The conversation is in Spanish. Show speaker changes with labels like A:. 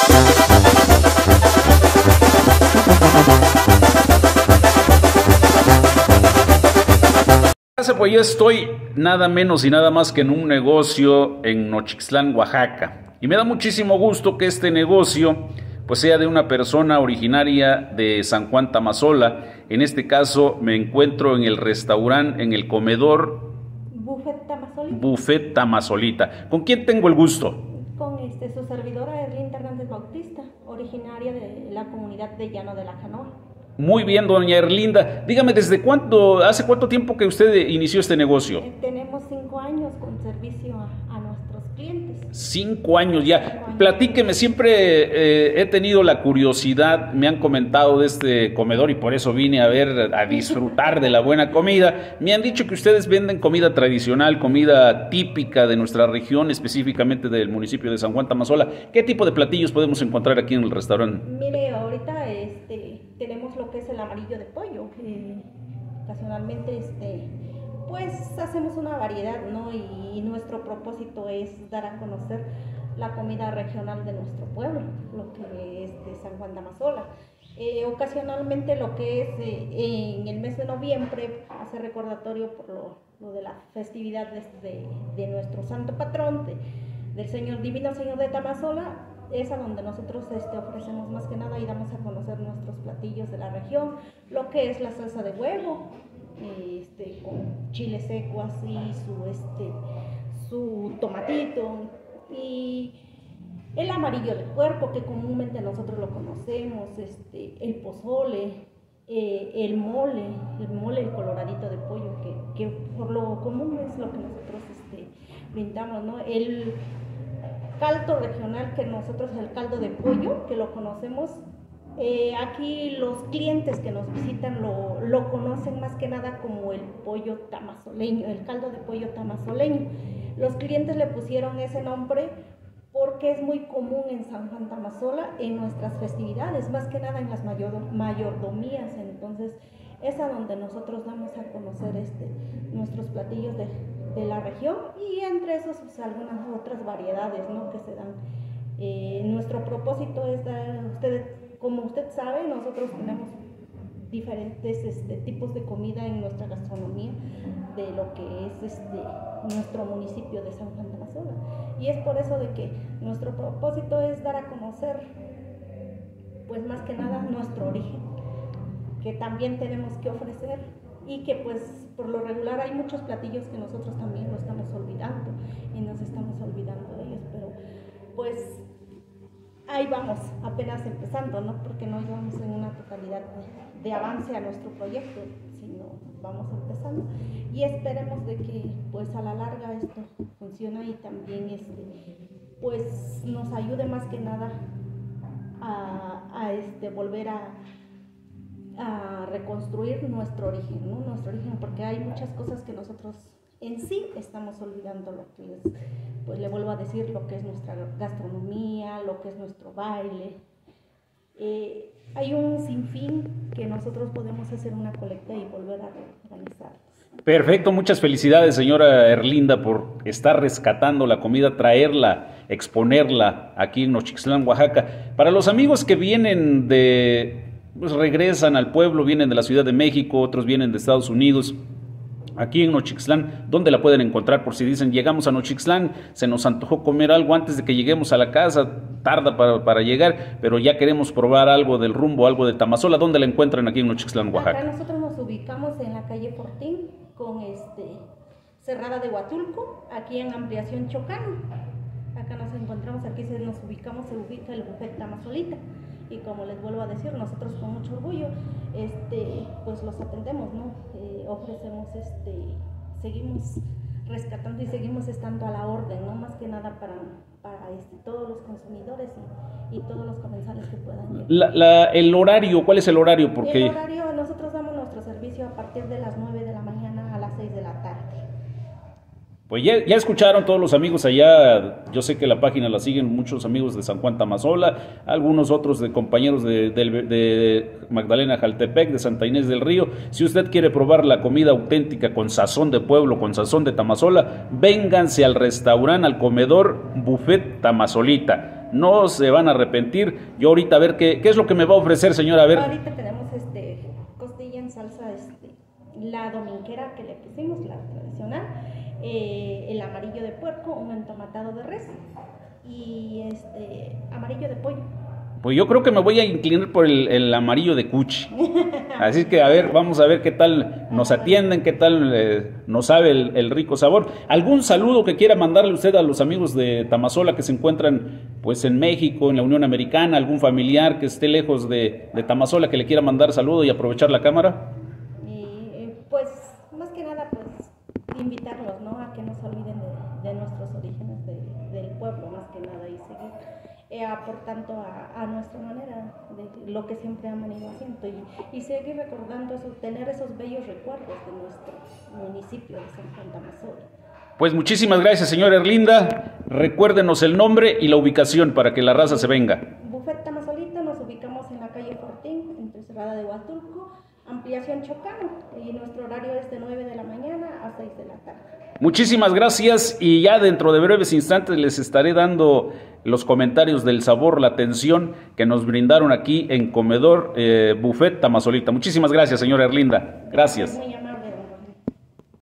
A: Pues yo estoy nada menos y nada más que en un negocio en Nochixtlán, Oaxaca. Y me da muchísimo gusto que este negocio pues sea de una persona originaria de San Juan Tamazola. En este caso me encuentro en el restaurante, en el comedor Buffet Tamazolita. ¿Con quién tengo el gusto?
B: Con su servidora Erlinda Hernández Bautista, originaria de la comunidad de Llano de la Canoa.
A: Muy bien, doña Erlinda. Dígame, ¿hace cuánto tiempo que usted inició este negocio?
B: Tenemos 5 años con servicio a nuestros clientes.
A: 5 años ya. 5 años. Platíqueme, siempre he tenido la curiosidad, me han comentado de este comedor y por eso vine a disfrutar de la buena comida. Me han dicho que ustedes venden comida tradicional, comida típica de nuestra región, específicamente del municipio de San Juan Tamazola. ¿Qué tipo de platillos podemos encontrar aquí en el restaurante?
B: Mire, ahorita tenemos lo que es el amarillo de pollo. Ocasionalmente pues hacemos una variedad, ¿no? Y nuestro propósito es dar a conocer la comida regional de nuestro pueblo, lo que es de San Juan Tamazola. Ocasionalmente lo que es en el mes de noviembre hace recordatorio por lo de la festividad de nuestro santo patrón, del Señor Divino Señor de Tamazola. Es a donde nosotros ofrecemos más que nada y damos a conocer nuestros platillos de la región, lo que es la salsa de huevo, con chile seco así, su tomatito, y el amarillo de puerco, que comúnmente nosotros lo conocemos, el pozole, el mole, el coloradito de pollo, que por lo común es lo que nosotros brindamos, ¿no? El caldo regional, que nosotros el caldo de pollo, que lo conocemos, aquí los clientes que nos visitan lo conocen más que nada como el pollo tamazoleño, el caldo de pollo tamazoleño. Los clientes le pusieron ese nombre porque es muy común en San Juan Tamazola en nuestras festividades, más que nada en las mayordomías. Entonces es a donde nosotros damos a conocer nuestros platillos de la región, y entre esos pues, algunas otras variedades, ¿no?, que se dan. Nuestro propósito es dar, como usted sabe, nosotros tenemos diferentes tipos de comida en nuestra gastronomía de lo que es nuestro municipio de San Juan Tamazola, y es por eso de que nuestro propósito es dar a conocer pues más que nada nuestro origen, que también tenemos que ofrecer, y que pues por lo regular hay muchos platillos que nosotros también lo estamos olvidando y nos estamos olvidando de ellos, pero pues ahí vamos, apenas empezando, ¿no? Porque no llevamos en una totalidad de avance a nuestro proyecto, sino vamos empezando, y esperemos de que pues a la larga esto funcione y también pues nos ayude más que nada a volver a reconstruir nuestro origen, ¿no? Nuestro origen, porque hay muchas cosas que nosotros en sí estamos olvidando, lo que es, pues le vuelvo a decir, lo que es nuestra gastronomía, lo que es nuestro baile. Hay un sinfín que nosotros podemos hacer una colecta y volver a reorganizar.
A: Perfecto, muchas felicidades, señora Erlinda, por estar rescatando la comida, traerla, exponerla aquí en Nochixtlán, Oaxaca. Para los amigos que vienen pues regresan al pueblo, vienen de la Ciudad de México, otros vienen de Estados Unidos, aquí en Nochixtlán, ¿dónde la pueden encontrar? Por si dicen, llegamos a Nochixtlán, se nos antojó comer algo antes de que lleguemos a la casa, tarda para llegar, pero ya queremos probar algo del rumbo, algo de Tamazola. ¿Dónde la encuentran aquí en Nochixtlán, Oaxaca?
B: Acá nosotros nos ubicamos en la calle Fortín, con Cerrada de Huatulco, aquí en Ampliación Chocano. Acá nos encontramos, aquí se ubica el Buffet Tamazolita. Y como les vuelvo a decir, nosotros con mucho orgullo pues los atendemos, ¿no? Ofrecemos, seguimos rescatando y seguimos estando a la orden, ¿no? Más que nada para todos los consumidores y todos los comensales que puedan llegar.
A: El horario, ¿cuál es el horario? Porque
B: el horario, nosotros damos nuestro servicio a partir de las 9 de la mañana a las 6 de la tarde.
A: Pues ya escucharon todos los amigos allá. Yo sé que la página la siguen muchos amigos de San Juan Tamazola, algunos otros de compañeros de Magdalena Jaltepec, de Santa Inés del Río. Si usted quiere probar la comida auténtica con sazón de pueblo, con sazón de Tamazola, vénganse al restaurante, al comedor Buffet Tamazolita. no se van a arrepentir. Yo ahorita a ver qué es lo que me va a ofrecer, señora, a ver.
B: Ahorita tenemos costilla en salsa, la dominguera que le pusimos, la tradicional, el amarillo de puerco, un entomatado de res y amarillo de pollo.
A: Pues yo creo que me voy a inclinar por el amarillo de cuchi. Así que a ver, vamos a ver qué tal nos atienden, qué tal nos sabe el rico sabor. ¿Algún saludo que quiera mandarle usted a los amigos de Tamazola que se encuentran pues en México, en la Unión Americana? ¿Algún familiar que esté lejos de Tamazola que le quiera mandar saludo y aprovechar la cámara?
B: Pues más que nada pues invitarlos, ¿no? A que no se olviden de nuestros orígenes, del pueblo más que nada, y seguir aportando a nuestra manera de lo que siempre han venido haciendo y seguir recordando eso, tener esos bellos recuerdos de nuestro municipio de San Juan Tamazola.
A: Pues muchísimas gracias, señora Erlinda. Recuérdenos el nombre y la ubicación para que la raza se venga.
B: Buffet Tamazolito, nos ubicamos en la calle Fortín, entre Cerrada de Huatulco, ampliación Chocano, y nuestro horario es de 9 de la mañana a 6 de la tarde.
A: Muchísimas gracias, y ya dentro de breves instantes les estaré dando los comentarios del sabor, la atención que nos brindaron aquí en Comedor Buffet Tamazolita. Muchísimas gracias, señora Erlinda. Gracias.